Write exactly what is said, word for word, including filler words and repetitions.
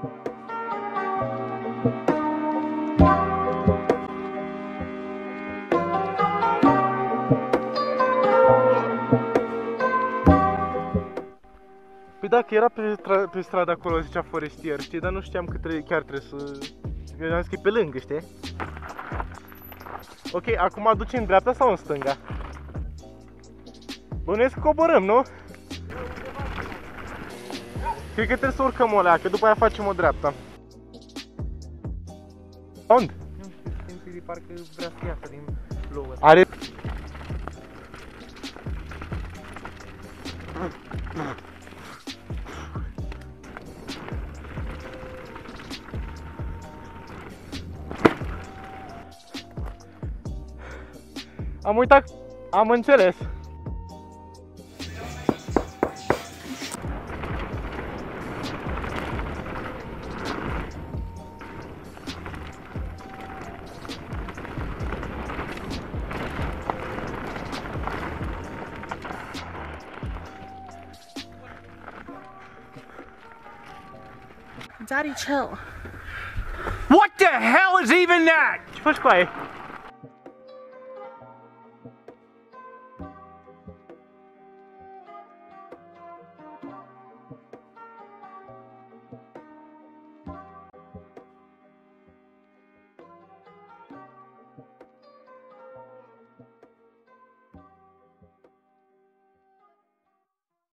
Păi dacă era pe, pe stradă acolo, zicea forestier, știi, dar nu știam că trebuie, chiar trebuie să... Eu am zis că e pe lângă, știi? Ok, acum duci în dreapta sau în stânga? Bănuiesc că coborâm, nu? Cred că trebuie să urcăm o leacă, după aia facem o dreapta. Unde? Nu știu, simți, parcă vrea să iasă din lower. Are... Am uitat, am înțeles. Daddy, chill. What the hell is even that? Ce faci cu aia?